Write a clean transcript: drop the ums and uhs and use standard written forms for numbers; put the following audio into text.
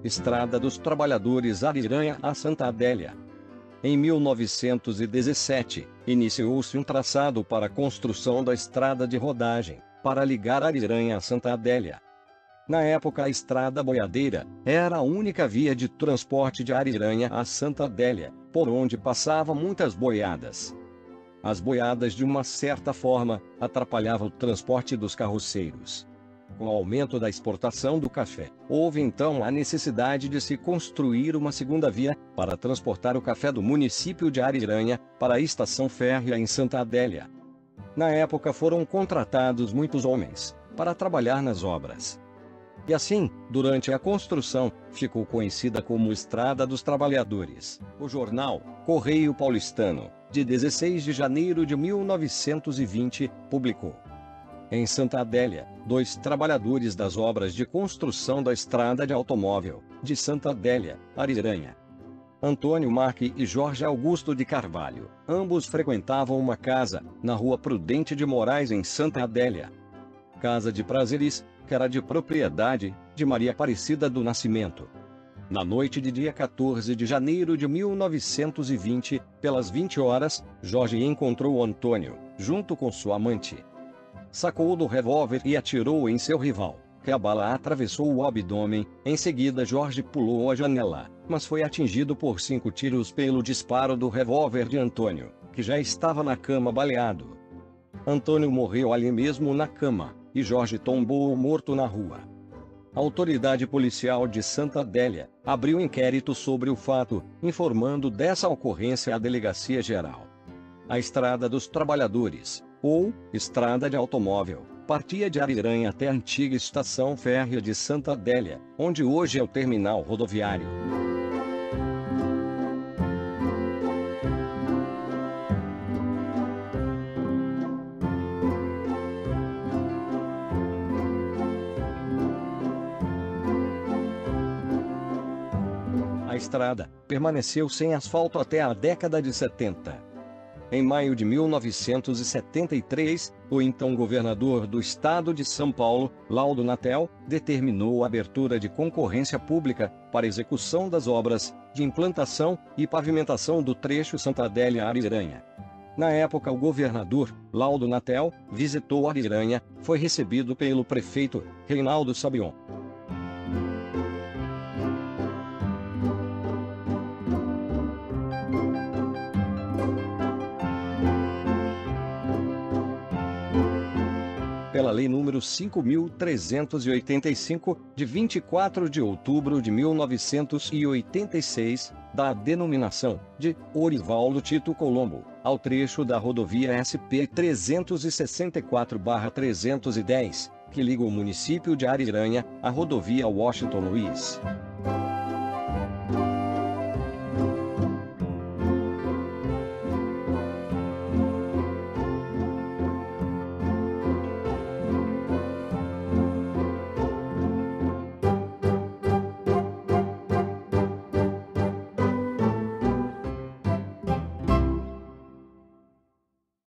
Estrada dos Trabalhadores Ariranha a Santa Adélia. Em 1917, iniciou-se um traçado para a construção da estrada de rodagem, para ligar Ariranha a Santa Adélia. Na época, a estrada boiadeira era a única via de transporte de Ariranha a Santa Adélia, por onde passavam muitas boiadas. As boiadas, de uma certa forma, atrapalhavam o transporte dos carroceiros. Com o aumento da exportação do café, houve então a necessidade de se construir uma segunda via para transportar o café do município de Ariranha para a estação férrea em Santa Adélia. Na época, foram contratados muitos homens para trabalhar nas obras. E assim, durante a construção, ficou conhecida como Estrada dos Trabalhadores. O jornal Correio Paulistano, de 16 de janeiro de 1920, publicou: em Santa Adélia, 2 trabalhadores das obras de construção da estrada de automóvel, de Santa Adélia, Ariranha. Antônio Marque e Jorge Augusto de Carvalho, ambos frequentavam uma casa, na rua Prudente de Moraes em Santa Adélia. Casa de prazeres, que era de propriedade de Maria Aparecida do Nascimento. Na noite de dia 14 de janeiro de 1920, pelas 20 horas, Jorge encontrou Antônio, junto com sua amante. Sacou do revólver e atirou em seu rival, que a bala atravessou o abdômen. Em seguida, Jorge pulou a janela, mas foi atingido por 5 tiros pelo disparo do revólver de Antônio, que já estava na cama baleado. Antônio morreu ali mesmo na cama, e Jorge tombou morto na rua. A autoridade policial de Santa Adélia abriu inquérito sobre o fato, informando dessa ocorrência à Delegacia Geral. A Estrada dos Trabalhadores, ou Estrada de Automóvel, partia de Ariranha até a antiga estação férrea de Santa Adélia, onde hoje é o terminal rodoviário. A estrada permaneceu sem asfalto até a década de 70. Em maio de 1973, o então governador do estado de São Paulo, Laudo Natel, determinou a abertura de concorrência pública para execução das obras de implantação e pavimentação do trecho Santa Adélia-Ariranha. Na época, o governador, Laudo Natel, visitou Ariranha, foi recebido pelo prefeito, Reinaldo Sabion. Pela Lei nº 5.385, de 24 de outubro de 1986, da denominação de Orivaldo Tito Colombo, ao trecho da rodovia SP 364/310, que liga o município de Ariranha à rodovia Washington Luiz.